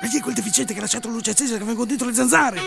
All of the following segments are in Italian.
Ma chi è quel deficiente che ha lasciato la luce accesa che vengono dentro le zanzare?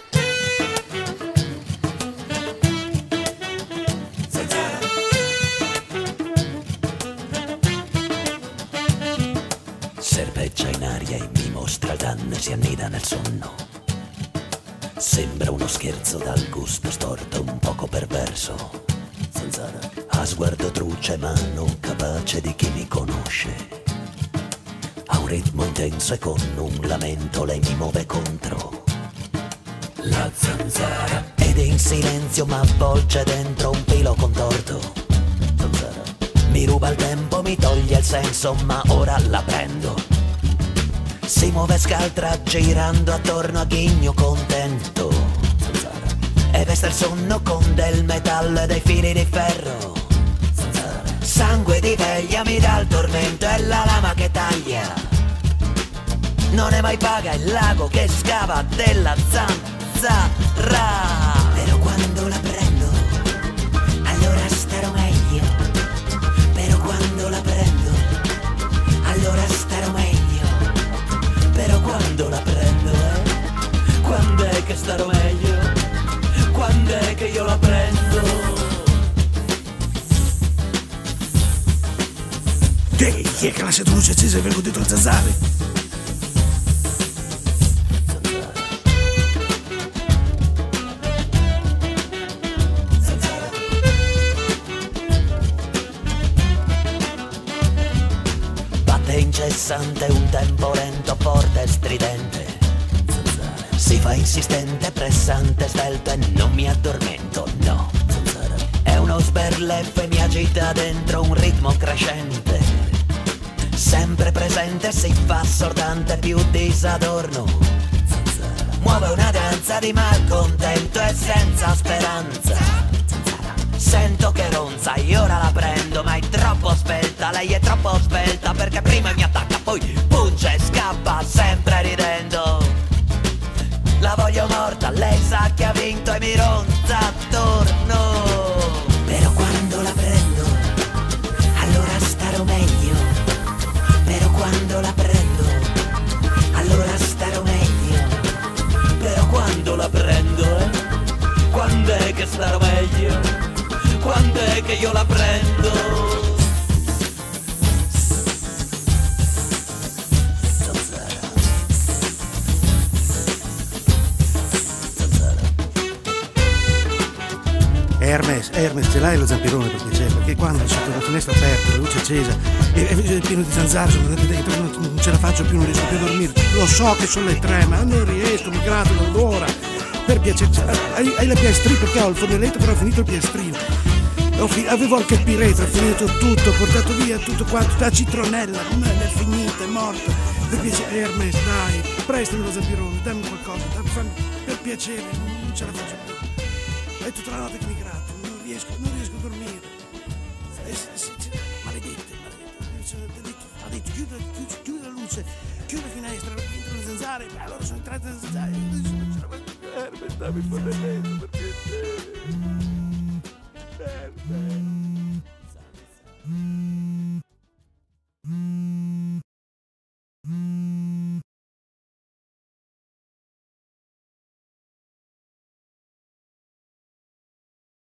Serpeggia in aria e mi mostra il danno e si annida nel sonno. Sembra uno scherzo dal gusto storto, un poco perverso. Zanzara ha sguardo truce ma non capace di chi mi conosce. Ha un ritmo intenso e con un lamento lei mi muove contro. La zanzara ed in silenzio m'avvolge dentro un filo contorto. Zanzara mi ruba il tempo, mi toglie il senso, ma ora la prendo. Si muove scaltra girando attorno a ghigno contento. Zanzara e veste il sonno con del metallo e dei fili di ferro. Zanzara sangue di veglia mi dà il tormento e la lama che taglia. Non è mai paga il lago che scava della zanzara. Però quando la prendo, allora starò meglio. Però quando la prendo, allora starò meglio. Però quando la prendo, quando è che starò meglio? Quando è che io la prendo? Chi è che ha lasciato la luce accesa e vengono dentro le zanzare? Incessante, un tempo lento, forte e stridente. Si fa insistente, pressante, svelto e non mi addormento, no. È uno sberleffo e mi agita dentro un ritmo crescente. Sempre presente, si fa assordante, più disadorno. Muove una danza di malcontento e senza speranza. Sento che ronza, io ora la prendo, ma è troppo svelta, lei è troppo svelta, perché prima mi attacca, poi punge e scappa, sempre ridendo. La voglio morta, lei sa che ha vinto e mi ronza attorno. Però quando la prendo, allora starò meglio. Però quando la prendo, allora starò meglio. Però quando la prendo, quando è che starò meglio? Quando è che io la prendo? Zanzara. Zanzara. Hermes, ce l'hai lo zampirone per piacere? Perché quando c'è la finestra aperta, la luce accesa e è pieno di zanzare, sono dentro, non ce la faccio più, non riesco più a dormire. Lo so che sono le 3, ma non riesco, mi grato dall'ora. Per piacere, hai la piastrina, perché ho il forno elettrico, però ho finito il piastrino. Avevo anche il piretto, ho finito tutto, ho portato via tutto quanto, la citronella, è finita, è morta. Per piacere, Hermes, dai, prestami lo zampirone, dammi qualcosa, per piacere, non ce la faccio più. È tutta la notte che mi gratto, non riesco a dormire. Maledette. Ha detto chiude la luce, chiude la finestra, entrano le zanzare, allora sono entrate le zanzare, non ce la faccio più. Hermes, dammi il forno elettrico, per piacere. Hermes.